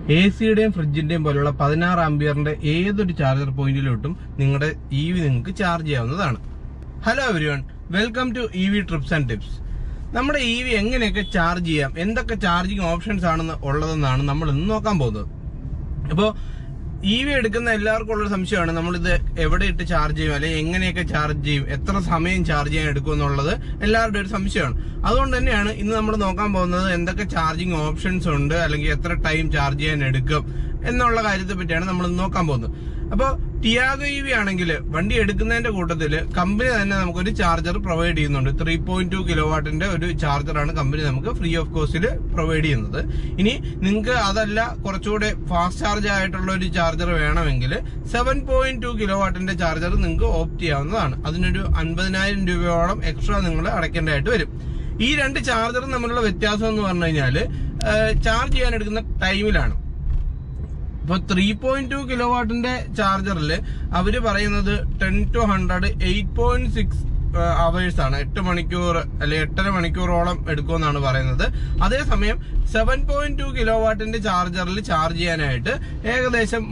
AC-യുടെയും ഫ്രിഡ്ജിന്റെയും പോലുള്ള 16 ആംപിയറിന്റെ ഏതൊരു ചാർജർ പോയിന്റിലോട്ടും നിങ്ങളുടെ EV നിങ്ങൾക്ക് ചാർജ് ചെയ്യാവുന്നതാണ്. Hello everyone, welcome to EV trips and tips. നമ്മുടെ EV എങ്ങനെയൊക്കെ ചാർജ് ചെയ്യാം, എന്തൊക്കെ ചാർജിങ് ഓപ്ഷൻസ് ആണെന്ന് ഉള്ളതെന്നാണ് നമ്മൾ ഇന്ന് നോക്കാൻ പോകുന്നത്. അപ്പോൾ EV എടുക്കുന്ന എല്ലാവർക്കും ഉള്ളൊരു സംശയമാണ്, നമ്മളിത് എവിടെ ഇട്ട് ചാർജ് ചെയ്യും, അല്ലെങ്കിൽ എങ്ങനെയൊക്കെ ചാർജ് ചെയ്യും, എത്ര സമയം ചാർജ് ചെയ്യാൻ എടുക്കും എന്നുള്ളത് എല്ലാവരുടെയും ഒരു സംശയമാണ്. അതുകൊണ്ട് തന്നെയാണ് ഇന്ന് നമ്മൾ നോക്കാൻ പോകുന്നത് എന്തൊക്കെ ചാർജിങ് ഓപ്ഷൻസ് ഉണ്ട്, അല്ലെങ്കിൽ എത്ര ടൈം ചാർജ് ചെയ്യാൻ എടുക്കും എന്നുള്ള കാര്യത്തെ പറ്റിയാണ് നമ്മൾ നോക്കാൻ പോകുന്നത്. അപ്പോൾ ടിയാഗോ EV ആണെങ്കിൽ വണ്ടി എടുക്കുന്നതിന്റെ കൂട്ടത്തിൽ കമ്പനി തന്നെ നമുക്കൊരു ചാർജർ പ്രൊവൈഡ് ചെയ്യുന്നുണ്ട്. 3.2 കിലോവാട്ടിന്റെ ഒരു ചാർജറാണ് കമ്പനി നമുക്ക് ഫ്രീ ഓഫ് കോസ്റ്റിൽ പ്രൊവൈഡ് ചെയ്യുന്നത്. ഇനി നിങ്ങൾക്ക് അതല്ല കുറച്ചുകൂടെ ഫാസ്റ്റ് ചാർജ് ആയിട്ടുള്ള ഒരു ചാർജർ വേണമെങ്കിൽ 7.2 കിലോവാട്ടിന്റെ ചാർജർ നിങ്ങൾക്ക് ഓപ്റ്റ് ചെയ്യാവുന്നതാണ്. അതിനൊരു 50,000 രൂപയോളം എക്സ്ട്രാ നിങ്ങൾ അടയ്ക്കേണ്ടതായിട്ട് വരും. ഈ രണ്ട് ചാർജറും തമ്മിലുള്ള വ്യത്യാസം എന്ന് പറഞ്ഞു കഴിഞ്ഞാൽ ചാർജ് ചെയ്യാൻ എടുക്കുന്ന ടൈമിലാണ്. ഇപ്പൊ 3.2 കിലോവാട്ടിന്റെ ചാർജറിൽ അവര് പറയുന്നത് 10 to 100 8.6 അവേഴ്സ് ആണ്, 8 മണിക്കൂർ അല്ലെങ്കിൽ 8.5 മണിക്കൂറോളം എടുക്കുമെന്നാണ് പറയുന്നത്. അതേസമയം 7.2 കിലോവാട്ടിന്റെ ചാർജറിൽ ചാർജ് ചെയ്യാനായിട്ട് ഏകദേശം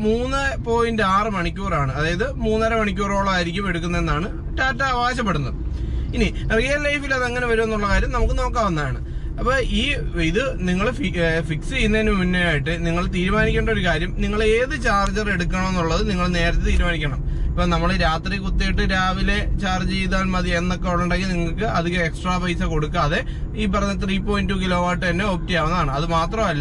3.6 മണിക്കൂറാണ്, അതായത് 3.5 മണിക്കൂറോളം ആയിരിക്കും എടുക്കുന്നതെന്നാണ് ടാറ്റ അവകാശപ്പെടുന്നത്. ഇനി റിയൽ ലൈഫിൽ അത് അങ്ങനെ വരുമെന്നുള്ള കാര്യം നമുക്ക് നോക്കാവുന്നതാണ്. അപ്പൊ ഇത് നിങ്ങൾ ഫിക്സ് ചെയ്യുന്നതിന് മുന്നേ ആയിട്ട് നിങ്ങൾ തീരുമാനിക്കേണ്ട ഒരു കാര്യം, നിങ്ങൾ ഏത് ചാർജർ എടുക്കണം എന്നുള്ളത് നിങ്ങൾ നേരത്തെ തീരുമാനിക്കണം. ഇപ്പൊ നമ്മൾ രാത്രി കുത്തിയിട്ട് രാവിലെ ചാർജ് ചെയ്താൽ മതി എന്നൊക്കെ ഉണ്ടെങ്കിൽ നിങ്ങൾക്ക് അധികം എക്സ്ട്രാ പൈസ കൊടുക്കാതെ ഈ പറഞ്ഞ 3.2 കിലോവാട്ട് തന്നെ ഓപ്റ്റ് ചെയ്യാവുന്നതാണ്. അത് മാത്രമല്ല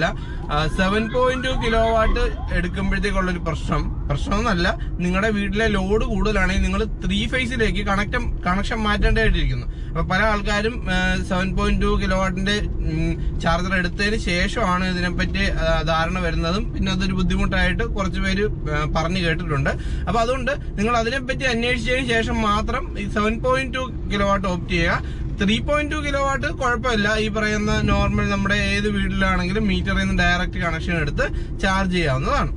7.2 കിലോവാട്ട് എടുക്കുമ്പോഴത്തേക്കുള്ളൊരു പ്രശ്നമൊന്നല്ല, നിങ്ങളുടെ വീട്ടിലെ ലോഡ് കൂടുതലാണെങ്കിൽ നിങ്ങൾ 3 ഫേസിലേക്ക് കണക്ഷൻ മാറ്റേണ്ടതായിട്ടിരിക്കുന്നു. അപ്പൊ പല ആൾക്കാരും 7.2 കിലോവാട്ടിന്റെ ചാർജർ എടുത്തതിന് ശേഷമാണ് ഇതിനെപ്പറ്റി ധാരണ വരുന്നതും പിന്നെ അതൊരു ബുദ്ധിമുട്ടായിട്ട് കുറച്ച് പേര് പറഞ്ഞു കേട്ടിട്ടുണ്ട്. അപ്പൊ അതുകൊണ്ട് നിങ്ങൾ അതിനെപ്പറ്റി അന്വേഷിച്ചതിന് ശേഷം മാത്രം ഈ 7.2 കിലോവാട്ട് ഓപ്റ്റ് ചെയ്യുക. 3.2 കിലോവാട്ട് കുഴപ്പമില്ല, ഈ പറയുന്ന നോർമൽ നമ്മുടെ ഏത് വീട്ടിലാണെങ്കിലും മീറ്ററിൽ നിന്ന് ഡയറക്റ്റ് കണക്ഷൻ എടുത്ത് ചാർജ് ചെയ്യാവുന്നതാണ്.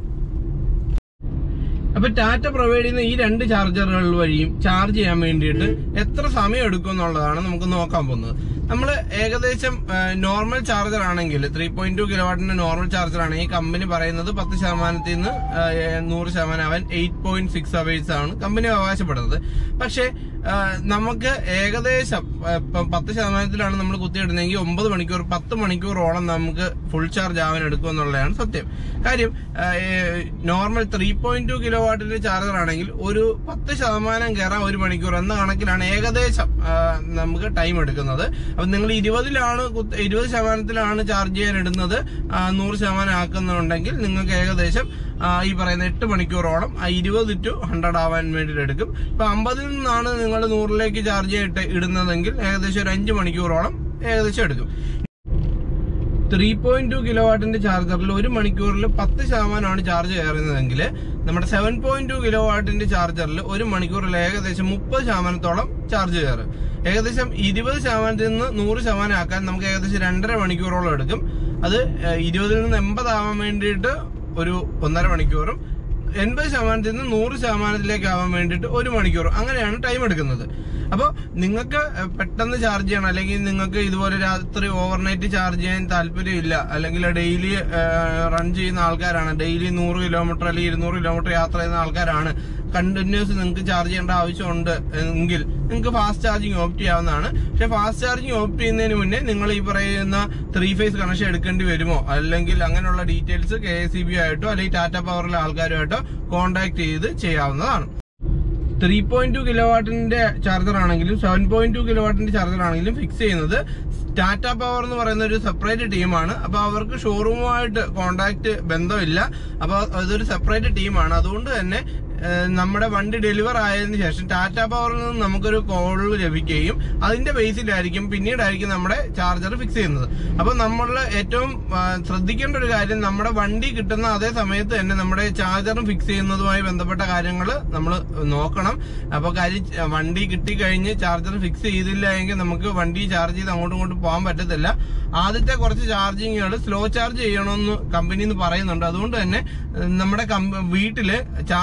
അപ്പൊ ടാറ്റ പ്രൊവൈഡ് ചെയ്യുന്ന ഈ രണ്ട് ചാർജറുകൾ വഴിയും ചാർജ് ചെയ്യാൻ വേണ്ടിയിട്ട് എത്ര സമയം എടുക്കും എന്നുള്ളതാണ് നമുക്ക് നോക്കാൻ പോകുന്നത്. നമ്മൾ ഏകദേശം നോർമൽ ചാർജർ ആണെങ്കിൽ 3.2 കിലോവാട്ടിന്റെ നോർമൽ ചാർജർ ആണെങ്കിൽ കമ്പനി പറയുന്നത് 10% നിന്ന് 100% ആവാൻ 8.6 അവേഴ്സ് ആണ് കമ്പനി അവകാശപ്പെടുന്നത്. പക്ഷെ നമുക്ക് ഏകദേശം 10%ലാണ് നമ്മൾ കുത്തിയിടുന്നതെങ്കിൽ 9 മണിക്കൂർ 10 മണിക്കൂറോളം നമുക്ക് ഫുൾ ചാർജ് ആവാൻ എടുക്കും എന്നുള്ളതാണ് സത്യം. കാര്യം നോർമൽ 3.2 കിലോവാട്ടിന്റെ ചാർജർ ആണെങ്കിൽ ഒരു 10% കയറാൻ 1 മണിക്കൂർ എന്ന കണക്കിലാണ് ഏകദേശം നമുക്ക് ടൈം എടുക്കുന്നത്. അപ്പൊ നിങ്ങൾ 20%ത്തിലാണ് ചാർജ് ചെയ്യാൻ ഇടുന്നത്, 100% ആക്കുന്നുണ്ടെങ്കിൽ നിങ്ങൾക്ക് ഏകദേശം ഈ പറയുന്ന 8 മണിക്കൂറോളം 20 to 100 ആവാൻ വേണ്ടിയിട്ട് എടുക്കും. ഇപ്പൊ 50 നിന്നാണ് നിങ്ങൾ 100ലേക്ക് ചാർജ് ചെയ്തിട്ട് ഇടുന്നതെങ്കിൽ ഏകദേശം ഒരു 5 മണിക്കൂറോളം ഏകദേശം എടുക്കും. 3.2 കിലോവാട്ടിന്റെ ചാർജറിൽ 1 മണിക്കൂറിൽ 10% ചാർജ് കയറുന്നതെങ്കിൽ നമ്മുടെ 7.2 കിലോവാട്ടിന്റെ ചാർജറിൽ 1 മണിക്കൂറിൽ ഏകദേശം 30%-ഓളം ചാർജ് കയറും. ഏകദേശം 20% നിന്ന് 100% ആക്കാൻ നമുക്ക് ഏകദേശം 2.5 മണിക്കൂറോളം എടുക്കും. അത് 20 നിന്ന് 80 ആവാൻ വേണ്ടിയിട്ട് ഒരു 1.5 മണിക്കൂറും 80% നിന്ന് 100%ലേക്ക് ആവാൻ വേണ്ടിയിട്ട് 1 മണിക്കൂറും, അങ്ങനെയാണ് ടൈം എടുക്കുന്നത്. അപ്പോൾ നിങ്ങൾക്ക് പെട്ടെന്ന് ചാർജ് ചെയ്യണം, അല്ലെങ്കിൽ നിങ്ങൾക്ക് ഇതുപോലെ രാത്രി ഓവർനൈറ്റ് ചാർജ് ചെയ്യാൻ താല്പര്യമില്ല, അല്ലെങ്കിൽ ഡെയിലി റൺ ചെയ്യുന്ന ആൾക്കാരാണ്, ഡെയിലി 100 കിലോമീറ്റർ അല്ലെങ്കിൽ 200 കിലോമീറ്റർ യാത്ര ചെയ്യുന്ന ആൾക്കാരാണ്, കണ്ടിന്യൂസ് നിങ്ങൾക്ക് ചാർജ് ചെയ്യേണ്ട ആവശ്യമുണ്ട് എങ്കിൽ നിങ്ങൾക്ക് ഫാസ്റ്റ് ചാർജിങ് ഓപ്റ്റ് ചെയ്യാവുന്നതാണ്. പക്ഷെ ഫാസ്റ്റ് ചാർജിങ് ഓപ്റ്റ് ചെയ്യുന്നതിന് മുന്നേ നിങ്ങൾ ഈ പറയുന്ന 3 ഫേസ് കണക്ഷൻ എടുക്കേണ്ടി വരുമോ, അല്ലെങ്കിൽ അങ്ങനെയുള്ള ഡീറ്റെയിൽസ് KSEB ആയിട്ടോ അല്ലെങ്കിൽ ടാറ്റ പവറിലെ ആൾക്കാരുമായിട്ടോ കോൺടാക്ട് ചെയ്ത് ചെയ്യാവുന്നതാണ്. 3.2 കിലോവാട്ടിന്റെ ചാർജർ ആണെങ്കിലും 7.2 കിലോവാട്ടിന്റെ ചാർജർ ആണെങ്കിലും ഫിക്സ് ചെയ്യുന്നത് ടാറ്റ പവർ എന്ന് പറയുന്ന ഒരു സെപ്പറേറ്റ് ടീമാണ്. അപ്പൊ അവർക്ക് ഷോറൂമുമായിട്ട് കോണ്ടാക്ട് ബന്ധമില്ല, അപ്പൊ അതൊരു സെപ്പറേറ്റ് ടീമാണ്. അതുകൊണ്ട് തന്നെ നമ്മുടെ വണ്ടി ഡെലിവർ ആയതിനു ശേഷം ടാറ്റ പവറിൽ നിന്ന് നമുക്കൊരു കോൾ ലഭിക്കുകയും അതിന്റെ ബേസിലായിരിക്കും പിന്നീടായിരിക്കും നമ്മുടെ ചാർജർ ഫിക്സ് ചെയ്യുന്നത്. അപ്പൊ നമ്മൾ ഏറ്റവും ശ്രദ്ധിക്കേണ്ട ഒരു കാര്യം, നമ്മുടെ വണ്ടി കിട്ടുന്ന അതേ സമയത്ത് തന്നെ നമ്മുടെ ചാർജറും ഫിക്സ് ചെയ്യുന്നതുമായി ബന്ധപ്പെട്ട കാര്യങ്ങൾ നമ്മൾ നോക്കണം. അപ്പൊ വണ്ടി കിട്ടിക്കഴിഞ്ഞ് ചാർജർ ഫിക്സ് ചെയ്തില്ല എങ്കിൽ നമുക്ക് വണ്ടി ചാർജ് ചെയ്ത് അങ്ങോട്ടും ഇങ്ങോട്ടും പോകാൻ പറ്റത്തില്ല. ആദ്യത്തെ കുറച്ച് ചാർജിങ്ങുകൾ സ്ലോ ചാർജ് ചെയ്യണമെന്ന് കമ്പനി പറയുന്നുണ്ട്. അതുകൊണ്ട് തന്നെ നമ്മുടെ വീട്ടില് ചാർജർ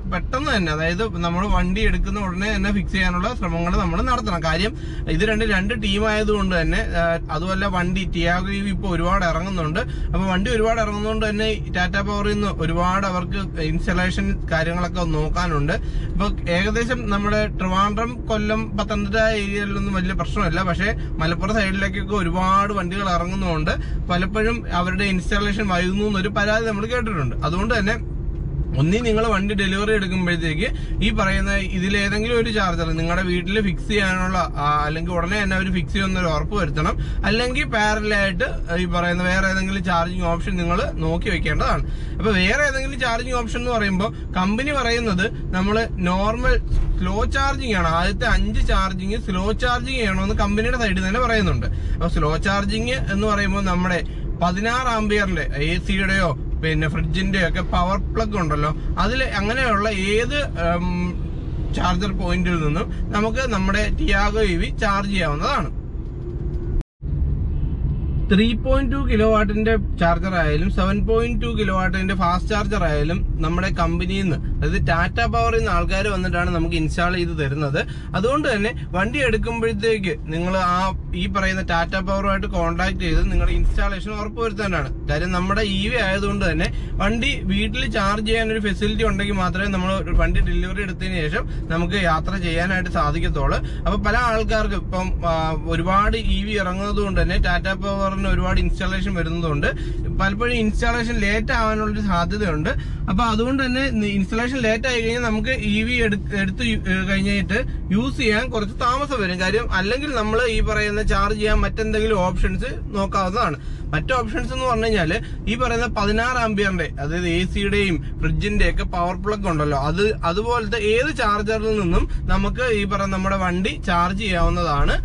പെട്ടെന്ന് തന്നെ, അതായത് നമ്മൾ വണ്ടി എടുക്കുന്ന ഉടനെ തന്നെ ഫിക്സ് ചെയ്യാനുള്ള ശ്രമങ്ങൾ നമ്മൾ നടത്തണം. കാര്യം ഇത് രണ്ട് ടീം ആയതുകൊണ്ട് തന്നെ, അതുമല്ല വണ്ടി ടിയാഗോ EV ഇപ്പോൾ ഒരുപാട് ഇറങ്ങുന്നുണ്ട്. അപ്പൊ വണ്ടി ഒരുപാട് ഇറങ്ങുന്നതുകൊണ്ട് തന്നെ ടാറ്റ പവറിൽ നിന്ന് ഒരുപാട് അവർക്ക് ഇൻസ്റ്റലേഷൻ കാര്യങ്ങളൊക്കെ നോക്കാനുണ്ട്. ഇപ്പൊ ഏകദേശം നമ്മുടെ ട്രിവാൻഡ്രം, കൊല്ലം, പത്തനംതിട്ട ഏരിയയിലൊന്നും വലിയ പ്രശ്നമില്ല. പക്ഷെ മലപ്പുറം സൈഡിലേക്കൊക്കെ ഒരുപാട് വണ്ടികൾ ഇറങ്ങുന്നതുകൊണ്ട് പലപ്പോഴും അവരുടെ ഇൻസ്റ്റാളേഷൻ വൈകുന്നു എന്നൊരു പരാതി നമ്മൾ കേട്ടിട്ടുണ്ട്. അതുകൊണ്ട് തന്നെ ഒന്നി നിങ്ങൾ വണ്ടി ഡെലിവറി എടുക്കുമ്പോഴത്തേക്ക് ഈ പറയുന്ന ഇതിലേതെങ്കിലും ഒരു ചാർജർ നിങ്ങളുടെ വീട്ടിൽ ഫിക്സ് ചെയ്യാനുള്ള, അല്ലെങ്കിൽ ഉടനെ തന്നെ അവർ ഫിക്സ് ചെയ്യുന്നൊരു ഉറപ്പ് വരുത്തണം. അല്ലെങ്കിൽ പാരലായിട്ട് ഈ പറയുന്ന വേറെ ഏതെങ്കിലും ചാർജിങ് ഓപ്ഷൻ നിങ്ങൾ നോക്കി വെക്കേണ്ടതാണ്. അപ്പൊ വേറെ ഏതെങ്കിലും ചാർജിങ് ഓപ്ഷൻ എന്ന് പറയുമ്പോൾ കമ്പനി പറയുന്നത് നമ്മൾ നോർമൽ സ്ലോ ചാർജിങ് ആണ്, ആദ്യത്തെ 5 ചാർജിങ് സ്ലോ ചാർജിങ് ചെയ്യണമെന്ന് കമ്പനിയുടെ സൈഡിൽ തന്നെ പറയുന്നുണ്ട്. അപ്പൊ സ്ലോ ചാർജിങ് എന്ന് പറയുമ്പോൾ നമ്മുടെ 16 ആംപിയറിന്റെ AC-യുടെയോ പിന്നെ ഫ്രിഡ്ജിന്റെ ഒക്കെ പവർ പ്ലഗ് ഉണ്ടല്ലോ, അതിൽ അങ്ങനെയുള്ള ഏത് ചാർജർ പോയിന്റിൽ നിന്നും നമുക്ക് നമ്മുടെ ടിയാഗോ EV ചാർജ് ചെയ്യാവുന്നതാണ്. 3.2 കിലോവാട്ടിന്റെ ചാർജർ ആയാലും 7.2 കിലോവാട്ടിന്റെ ഫാസ്റ്റ് ചാർജർ ആയാലും നമ്മുടെ കമ്പനിയിൽ നിന്ന്, അതായത് ടാറ്റ പവറിൽ നിന്ന് ആൾക്കാർ വന്നിട്ടാണ് നമുക്ക് ഇൻസ്റ്റാൾ ചെയ്ത് തരുന്നത്. അതുകൊണ്ട് തന്നെ വണ്ടി എടുക്കുമ്പോഴത്തേക്ക് നിങ്ങൾ ഈ പറയുന്ന ടാറ്റ പവറുമായിട്ട് കോൺടാക്ട് ചെയ്ത് നിങ്ങളുടെ ഇൻസ്റ്റാളേഷൻ ഉറപ്പുവരുത്താനാണ്. കാര്യം നമ്മുടെ EV ആയതുകൊണ്ട് തന്നെ വണ്ടി വീട്ടിൽ ചാർജ് ചെയ്യാൻ ഒരു ഫെസിലിറ്റി ഉണ്ടെങ്കിൽ മാത്രമേ നമ്മൾ വണ്ടി ഡെലിവറി എടുത്തതിന് ശേഷം നമുക്ക് യാത്ര ചെയ്യാനായിട്ട് സാധിക്കത്തുള്ളൂ. അപ്പൊ പല ആൾക്കാർക്ക് ഇപ്പം ഒരുപാട് EV ഇറങ്ങുന്നത് കൊണ്ട് തന്നെ ടാറ്റ പവർ ഒരുപാട് ഇൻസ്റ്റാളേഷൻ വരുന്നതുകൊണ്ട് പലപ്പോഴും ഇൻസ്റ്റാളേഷൻ ലേറ്റ് ആവാനുള്ളൊരു സാധ്യതയുണ്ട്. അപ്പൊ അതുകൊണ്ട് തന്നെ ഇൻസ്റ്റാളേഷൻ ലേറ്റ് ആയി കഴിഞ്ഞാൽ നമുക്ക് EV എടുത്ത് കഴിഞ്ഞിട്ട് യൂസ് ചെയ്യാൻ കുറച്ച് താമസം വരും. കാര്യം അല്ലെങ്കിൽ നമ്മൾ ഈ പറയുന്ന ചാർജ് ചെയ്യാൻ മറ്റെന്തെങ്കിലും ഓപ്ഷൻസ് നോക്കാവുന്നതാണ്. മറ്റു ഓപ്ഷൻസ് എന്ന് പറഞ്ഞു കഴിഞ്ഞാല് ഈ പറയുന്ന 16 ആംപിയറിന്റെ, അതായത് AC-യുടെയും ഫ്രിഡ്ജിന്റെ ഒക്കെ പവർ പ്ലഗ് ഉണ്ടല്ലോ, അതുപോലത്തെ ഏത് ചാർജറിൽ നിന്നും നമുക്ക് ഈ പറയുന്ന നമ്മുടെ വണ്ടി ചാർജ് ചെയ്യാവുന്നതാണ്.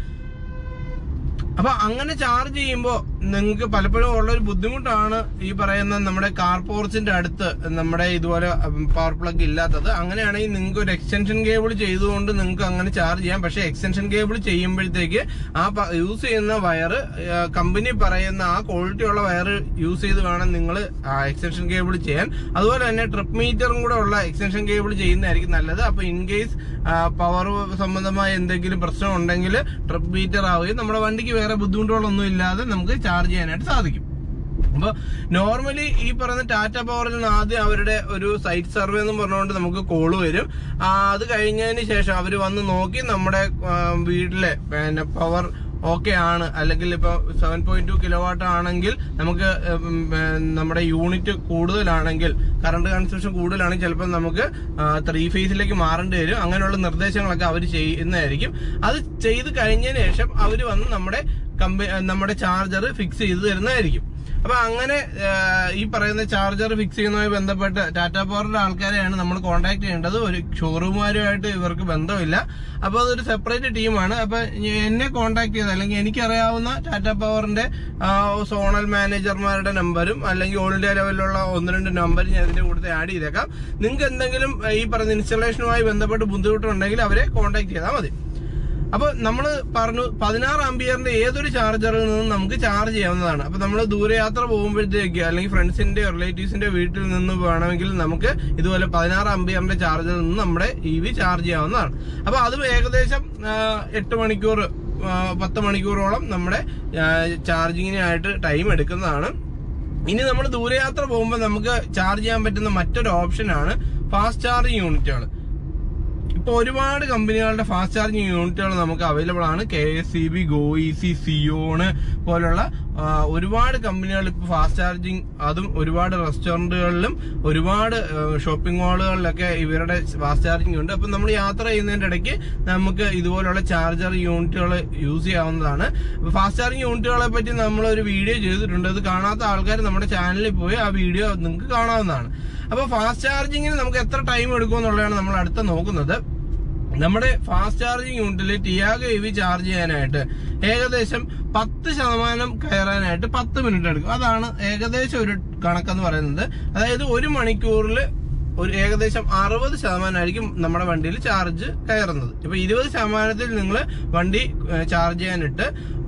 അപ്പൊ അങ്ങനെ ചാർജ് ചെയ്യുമ്പോൾ നിങ്ങൾക്ക് പലപ്പോഴും ഉള്ളൊരു ബുദ്ധിമുട്ടാണ് ഈ പറയുന്ന നമ്മുടെ കാർ പോർച്ചിന്റെ അടുത്ത് നമ്മുടെ ഇതുപോലെ പവർ പ്ലഗ് ഇല്ലാത്തത്. അങ്ങനെയാണെങ്കിൽ നിങ്ങൾക്ക് ഒരു എക്സ്റ്റൻഷൻ കേബിൾ ചെയ്തുകൊണ്ട് നിങ്ങൾക്ക് അങ്ങനെ ചാർജ് ചെയ്യാം. പക്ഷെ എക്സ്റ്റൻഷൻ കേബിൾ ചെയ്യുമ്പോഴത്തേക്ക് ആ യൂസ് ചെയ്യുന്ന വയർ കമ്പനി പറയുന്ന ആ ക്വാളിറ്റി ഉള്ള വയർ യൂസ് ചെയ്ത് വേണം നിങ്ങൾ എക്സ്റ്റൻഷൻ കേബിൾ ചെയ്യാൻ. അതുപോലെ തന്നെ ട്രിപ്പ് മീറ്ററും കൂടെ ഉള്ള എക്സ്റ്റൻഷൻ കേബിൾ ചെയ്യുന്നതായിരിക്കും നല്ലത്. അപ്പൊ ഇൻ കേസ് പവർ സംബന്ധമായ എന്തെങ്കിലും പ്രശ്നം ഉണ്ടെങ്കിൽ ട്രിപ്പ് മീറ്റർ ആവുകയും നമ്മുടെ വണ്ടിക്ക് വേറെ ബുദ്ധിമുട്ടുകളൊന്നും ഇല്ലാതെ നമുക്ക് ചാർജ് ചെയ്യാനായിട്ട് സാധിക്കും. അപ്പൊ നോർമലി ഈ പറയുന്ന ടാറ്റ പവറിൽ നിന്ന് ആദ്യം അവരുടെ ഒരു സൈറ്റ് സർവേ എന്ന് പറഞ്ഞുകൊണ്ട് നമുക്ക് കോള് വരും. അത് കഴിഞ്ഞതിന് ശേഷം അവർ വന്ന് നോക്കി നമ്മുടെ വീട്ടിലെ പിന്നെ പവർ ഓക്കെ ആണ്, അല്ലെങ്കിൽ ഇപ്പൊ 7.2 കിലോവാട്ട് ആണെങ്കിൽ നമുക്ക് നമ്മുടെ യൂണിറ്റ് കൂടുതലാണെങ്കിൽ, കറണ്ട് കൺസംഷൻ കൂടുതലാണെങ്കിൽ ചിലപ്പോൾ നമുക്ക് 3 ഫേസിലേക്ക് മാറേണ്ടി വരും. അങ്ങനെയുള്ള നിർദ്ദേശങ്ങളൊക്കെ അവർ ചെയ്യുന്നതായിരിക്കും. അത് ചെയ്ത് കഴിഞ്ഞതിന് ശേഷം അവർ വന്ന് നമ്മുടെ ചാർജർ ഫിക്സ് ചെയ്ത് തരുന്നതായിരിക്കും. അപ്പൊ അങ്ങനെ ഈ പറയുന്ന ചാർജർ ഫിക്സ് ചെയ്യുന്നതുമായി ബന്ധപ്പെട്ട് ടാറ്റ പവറിന്റെ ആൾക്കാരെയാണ് നമ്മൾ കോൺടാക്ട് ചെയ്യേണ്ടത്. ഒരു ഷോറൂമുമാരുമായിട്ട് ഇവർക്ക് ബന്ധമില്ല. അപ്പൊ അതൊരു സെപ്പറേറ്റ് ടീമാണ്. അപ്പൊ എന്നെ കോൺടാക്ട് ചെയ്ത്, അല്ലെങ്കിൽ എനിക്കറിയാവുന്ന ടാറ്റ പവറിന്റെ സോണൽ മാനേജർമാരുടെ നമ്പരും അല്ലെങ്കിൽ ഓൾ ഇന്ത്യ ലെവലിലുള്ള 1-2 നമ്പർ ഞാൻ ഇതിന്റെ കൂടെ ആഡ് ചെയ്തേക്കാം. നിങ്ങൾക്ക് എന്തെങ്കിലും ഈ പറയുന്ന ഇൻസ്റ്റലേഷനുമായി ബന്ധപ്പെട്ട് ബുദ്ധിമുട്ടുണ്ടെങ്കിൽ അവരെ കോൺടാക്ട് ചെയ്താൽ മതി. അപ്പൊ നമ്മൾ പറഞ്ഞു 16 ആംപിയറിന്റെ ഏതൊരു ചാർജറിൽ നിന്നും നമുക്ക് ചാർജ് ചെയ്യാവുന്നതാണ്. അപ്പൊ നമ്മൾ ദൂരയാത്ര പോകുമ്പോഴത്തേക്ക് അല്ലെങ്കിൽ ഫ്രണ്ട്സിന്റെ റിലേറ്റീവ്സിന്റെ വീട്ടിൽ നിന്ന് വേണമെങ്കിൽ നമുക്ക് ഇതുപോലെ 16 ആംപിയറിന്റെ ചാർജറിൽ നിന്ന് നമ്മുടെ EV ചാർജ് ചെയ്യാവുന്നതാണ്. അപ്പൊ അതും ഏകദേശം 8 മണിക്കൂർ 10 മണിക്കൂറോളം നമ്മുടെ ചാർജിങ്ങിനായിട്ട് ടൈം എടുക്കുന്നതാണ്. ഇനി നമ്മൾ ദൂരയാത്ര പോകുമ്പോൾ നമുക്ക് ചാർജ് ചെയ്യാൻ പറ്റുന്ന മറ്റൊരു ഓപ്ഷനാണ് ഫാസ്റ്റ് ചാർജിങ് യൂണിറ്റുകൾ. ഇപ്പൊ ഒരുപാട് കമ്പനികളുടെ ഫാസ്റ്റ് ചാർജിങ് യൂണിറ്റുകൾ നമുക്ക് അവൈലബിൾ ആണ്. KSEB, GoEasy, സിയോണ് പോലുള്ള ഒരുപാട് കമ്പനികൾ ഇപ്പൊ ഫാസ്റ്റ് ചാർജിങ്, അതും ഒരുപാട് റെസ്റ്റോറന്റുകളിലും ഒരുപാട് ഷോപ്പിംഗ് മാളുകളിലൊക്കെ ഇവരുടെ ഫാസ്റ്റ് ചാർജിങ് ഉണ്ട്. അപ്പൊ നമ്മൾ യാത്ര ചെയ്യുന്നതിന്റെ ഇടയ്ക്ക് നമുക്ക് ഇതുപോലുള്ള ചാർജർ യൂണിറ്റുകൾ യൂസ് ചെയ്യാവുന്നതാണ്. ഫാസ്റ്റ് ചാർജിങ് യൂണിറ്റുകളെ പറ്റി നമ്മളൊരു വീഡിയോ ചെയ്തിട്ടുണ്ട്. അത് കാണാത്ത ആൾക്കാർ നമ്മുടെ ചാനലിൽ പോയി ആ വീഡിയോ നിങ്ങൾക്ക് കാണാവുന്നതാണ്. അപ്പൊ ഫാസ്റ്റ് ചാർജിങ്ങിന് നമുക്ക് എത്ര ടൈം എടുക്കും എന്നുള്ളതാണ് നമ്മൾ അടുത്ത നോക്കുന്നത്. നമ്മുടെ ഫാസ്റ്റ് ചാർജിങ് യൂണിറ്റിൽ ടിയാഗോ EV ചാർജ് ചെയ്യാനായിട്ട് ഏകദേശം 10% കയറാനായിട്ട് 10 മിനിറ്റ് എടുക്കും. അതാണ് ഏകദേശം ഒരു കണക്കെന്ന് പറയുന്നത്. അതായത് 1 മണിക്കൂറിൽ ഒരു ഏകദേശം 60% ആയിരിക്കും നമ്മുടെ വണ്ടിയിൽ ചാർജ് കയറുന്നത്. ഇപ്പൊ 20% നിങ്ങൾ വണ്ടി ചാർജ് ചെയ്യാനിട്ട്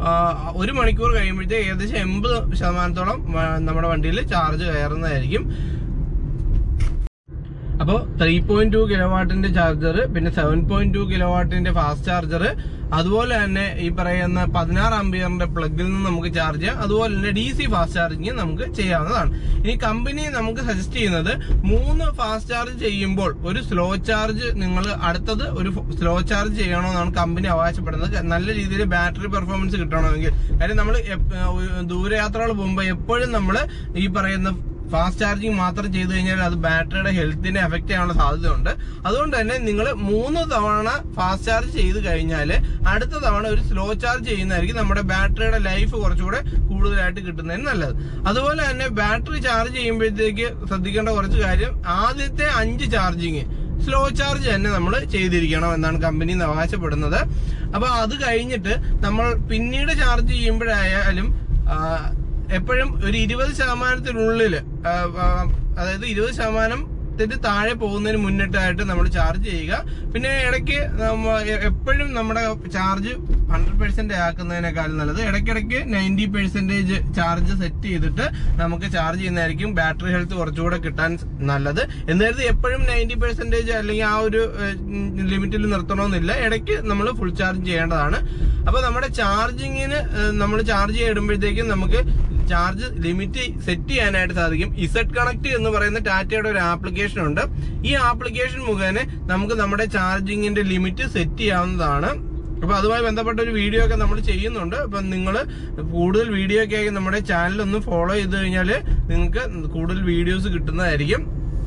1 മണിക്കൂർ കഴിയുമ്പോഴത്തേക്ക് ഏകദേശം 80% നമ്മുടെ വണ്ടിയിൽ ചാർജ് കയറുന്നതായിരിക്കും. അപ്പോൾ 3.2 കിലോവാട്ടിന്റെ ചാർജർ, പിന്നെ 7.2 കിലോവാട്ടിന്റെ ഫാസ്റ്റ് ചാർജർ, അതുപോലെ തന്നെ ഈ പറയുന്ന 16 ആംപിയറിന്റെ പ്ലഗിൽ നിന്ന് നമുക്ക് ചാർജ് ചെയ്യാം. അതുപോലെ തന്നെ DC ഫാസ്റ്റ് ചാർജിങ് നമുക്ക് ചെയ്യാവുന്നതാണ്. ഇനി കമ്പനി നമുക്ക് സജസ്റ്റ് ചെയ്യുന്നത് 3 ഫാസ്റ്റ് ചാർജ് ചെയ്യുമ്പോൾ ഒരു സ്ലോ ചാർജ് നിങ്ങൾ അടുത്തത് ഒരു സ്ലോ ചാർജ് ചെയ്യണമെന്നാണ് കമ്പനി അവകാശപ്പെടുന്നത്. നല്ല രീതിയിൽ ബാറ്ററി പെർഫോമൻസ് കിട്ടണമെങ്കിൽ. കാര്യം നമ്മൾ ദൂരയാത്രകൾ പോകുമ്പോൾ എപ്പോഴും നമ്മൾ ഈ പറയുന്ന ഫാസ്റ്റ് ചാർജിങ് മാത്രം ചെയ്തു കഴിഞ്ഞാൽ അത് ബാറ്ററിയുടെ ഹെൽത്തിനെ എഫക്ട് ചെയ്യാനുള്ള സാധ്യതയുണ്ട്. അതുകൊണ്ട് തന്നെ നിങ്ങൾ 3 തവണ ഫാസ്റ്റ് ചാർജ് ചെയ്ത് കഴിഞ്ഞാൽ അടുത്ത തവണ ഒരു സ്ലോ ചാർജ് ചെയ്യുന്നതായിരിക്കും നമ്മുടെ ബാറ്ററിയുടെ ലൈഫ് കുറച്ചുകൂടെ കൂടുതലായിട്ട് കിട്ടുന്നതിന് നല്ലത്. അതുപോലെ തന്നെ ബാറ്ററി ചാർജ് ചെയ്യുമ്പോഴത്തേക്ക് ശ്രദ്ധിക്കേണ്ട കുറച്ച് കാര്യം, ആദ്യത്തെ 5 ചാർജിങ് സ്ലോ ചാർജ് തന്നെ നമ്മൾ ചെയ്തിരിക്കണം എന്നാണ് കമ്പനി അവകാശപ്പെടുന്നത്. അപ്പൊ അത് കഴിഞ്ഞിട്ട് നമ്മൾ പിന്നീട് ചാർജ് ചെയ്യുമ്പോഴായാലും എപ്പോഴും ഒരു 20% അതായത് 20% താഴെ പോകുന്നതിന് മുന്നിട്ടായിട്ട് നമ്മൾ ചാർജ് ചെയ്യുക. പിന്നെ ഇടയ്ക്ക് എപ്പോഴും നമ്മുടെ ചാർജ് 100% ആക്കുന്നതിനേക്കാളും നല്ലത് ഇടയ്ക്കിടയ്ക്ക് 90% ചാർജ് സെറ്റ് ചെയ്തിട്ട് നമുക്ക് ചാർജ് ചെയ്യുന്നതായിരിക്കും ബാറ്ററി ഹെൽത്ത് കുറച്ചുകൂടെ കിട്ടാൻ നല്ലത്. എന്തായാലും എപ്പോഴും 90% അല്ലെങ്കിൽ ആ ഒരു ലിമിറ്റിൽ നിർത്തണമെന്നില്ല. ഇടയ്ക്ക് നമ്മൾ ഫുൾ ചാർജ് ചെയ്യേണ്ടതാണ്. അപ്പൊ നമ്മുടെ ചാർജിങ്ങിന് നമ്മൾ ചാർജ് ചെയ്തിടുമ്പോഴത്തേക്കും നമുക്ക് ചാർജ് ലിമിറ്റ് സെറ്റ് ചെയ്യാനായിട്ട് സാധിക്കും. ഇസഡ് കണക്ട് എന്ന് പറയുന്ന ടാറ്റയുടെ ഒരു ആപ്ലിക്കേഷൻ ഉണ്ട്. ഈ ആപ്ലിക്കേഷൻ മുഖേന നമുക്ക് നമ്മുടെ ചാർജിങ്ങിന്റെ ലിമിറ്റ് സെറ്റ് ചെയ്യാവുന്നതാണ്. അപ്പൊ അതുമായി ബന്ധപ്പെട്ട ഒരു വീഡിയോ ഒക്കെ നമ്മൾ ചെയ്യുന്നുണ്ട്. അപ്പൊ നിങ്ങൾ കൂടുതൽ വീഡിയോ ഒക്കെ ആയി നമ്മുടെ ചാനൽ ഒന്ന് ഫോളോ ചെയ്ത് കഴിഞ്ഞാൽ നിങ്ങൾക്ക് കൂടുതൽ വീഡിയോസ് കിട്ടുന്നതായിരിക്കും.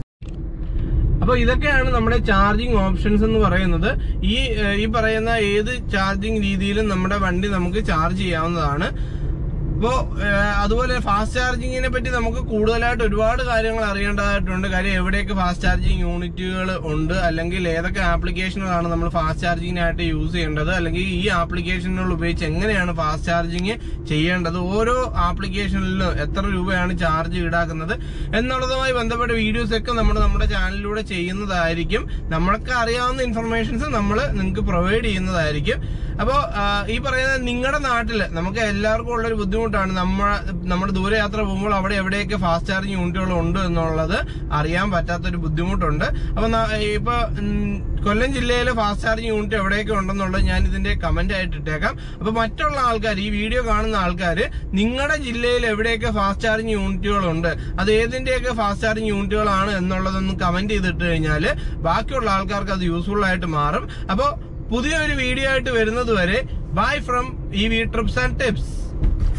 അപ്പൊ ഇതൊക്കെയാണ് നമ്മുടെ ചാർജിങ് ഓപ്ഷൻസ് എന്ന് പറയുന്നത്. ഈ പറയുന്ന ഏത് ചാർജിങ് രീതിയിലും നമ്മുടെ വണ്ടി നമുക്ക് ചാർജ് ചെയ്യാവുന്നതാണ്. അപ്പോ അതുപോലെ ഫാസ്റ്റ് ചാർജിങ്ങിനെ പറ്റി നമുക്ക് കൂടുതലായിട്ട് ഒരുപാട് കാര്യങ്ങൾ അറിയേണ്ടതായിട്ടുണ്ട്. കാര്യം എവിടെയൊക്കെ ഫാസ്റ്റ് ചാർജിങ് യൂണിറ്റുകൾ ഉണ്ട്, അല്ലെങ്കിൽ ഏതൊക്കെ ആപ്ലിക്കേഷനുകളാണ് നമ്മൾ ഫാസ്റ്റ് ചാർജിങ്ങിനായിട്ട് യൂസ് ചെയ്യേണ്ടത്, അല്ലെങ്കിൽ ഈ ആപ്ലിക്കേഷനുകൾ ഉപയോഗിച്ച് എങ്ങനെയാണ് ഫാസ്റ്റ് ചാർജിങ് ചെയ്യേണ്ടത്, ഓരോ ആപ്ലിക്കേഷനിലും എത്ര രൂപയാണ് ചാർജ് ഈടാക്കുന്നത് എന്നുള്ളതുമായി ബന്ധപ്പെട്ട വീഡിയോസ് ഒക്കെ നമ്മുടെ ചാനലിലൂടെ ചെയ്യുന്നതായിരിക്കും. നമ്മൾക്ക് അറിയാവുന്ന ഇൻഫർമേഷൻസ് നമ്മൾ നിങ്ങൾക്ക് പ്രൊവൈഡ് ചെയ്യുന്നതായിരിക്കും. അപ്പോൾ ഈ പറയുന്ന നിങ്ങളുടെ നാട്ടില് നമുക്ക് എല്ലാവർക്കും ഉള്ളൊരു ബുദ്ധിമുട്ടാണ്, നമ്മുടെ ദൂരയാത്ര പോകുമ്പോൾ അവിടെ എവിടെയൊക്കെ ഫാസ്റ്റ് ചാർജിങ് യൂണിറ്റുകൾ ഉണ്ട് എന്നുള്ളത് അറിയാൻ പറ്റാത്തൊരു ബുദ്ധിമുട്ടുണ്ട്. അപ്പൊ ഇപ്പൊ കൊല്ലം ജില്ലയിലെ ഫാസ്റ്റ് ചാർജിങ് യൂണിറ്റ് എവിടെയൊക്കെ ഉണ്ടെന്നുള്ളത് ഞാൻ ഇതിന്റെ കമന്റ് ആയിട്ട് ഇട്ടേക്കാം. അപ്പൊ മറ്റുള്ള ആൾക്കാർ, ഈ വീഡിയോ കാണുന്ന ആൾക്കാർ, നിങ്ങളുടെ ജില്ലയിൽ എവിടെയൊക്കെ ഫാസ്റ്റ് ചാർജിങ് യൂണിറ്റുകളുണ്ട്, അത് ഏതിന്റെയൊക്കെ ഫാസ്റ്റ് ചാർജിങ് യൂണിറ്റുകളാണ് എന്നുള്ളതൊന്ന് കമന്റ് ചെയ്തിട്ട് കഴിഞ്ഞാൽ ബാക്കിയുള്ള ആൾക്കാർക്ക് അത് യൂസ്ഫുൾ ആയിട്ട് മാറും. അപ്പോ പുതിയൊരു വീഡിയോ ആയിട്ട് വരുന്നത് വരെ bye from EV trips and tips.